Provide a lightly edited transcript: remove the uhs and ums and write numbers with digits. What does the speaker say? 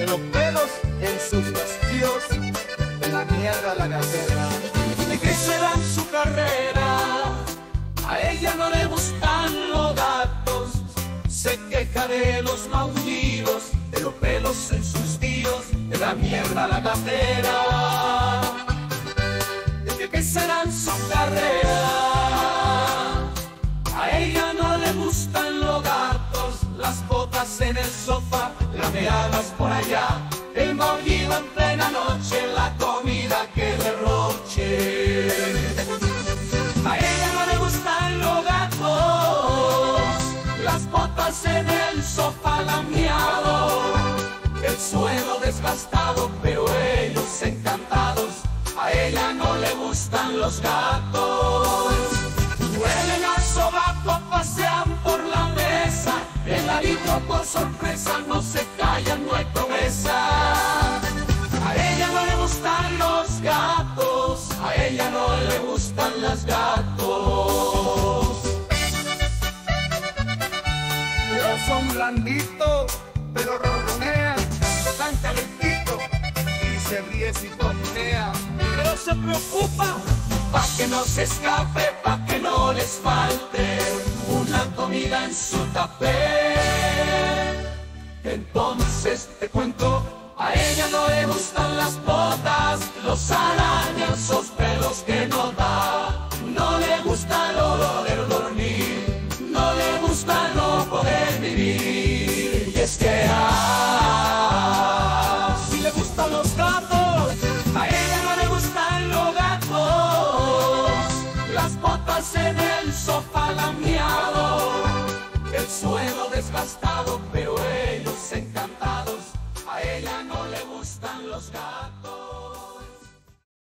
de los pelos en sus vestidos, de la mierda la carrera. ¿De qué será su carrera? A ella no le gustan los gatos, se queja de los maullidos, de los pelos en sus tíos, de la mierda la cartera. ¿De qué será su carrera? A ella no le gustan los gatos, las botas en el sofá, lameadas por allá, el maullido en plena noche, la comida que derroche. A ella no le gustan los gatos, las botas en el sofá lameado, el suelo desgastado, pero ellos encantados. A ella no le gustan los gatos. Huelen a sobaco, pasean por la mesa, el ladito por sorpresa, no se callan, no hay promesa. A ella no le gustan los gatos, a ella no le gustan los gatos. Ellos son blanditos, pero ronronean, tan calentitos, y se ríe si tonea. Pero se preocupa pa' que no se escape, pa' que no les falte una comida en su tapé. Entonces te cuento, a ella no le gustan las botas, los arañas, los pelos que no da. No le gusta el olor dormir, no le gusta no poder vivir. Y es que si le gustan los gatos, a ella no le gustan los gatos, las botas en el sofá lameado, el suelo desgastado, pero ellos encantados. A ella no le gustan los gatos.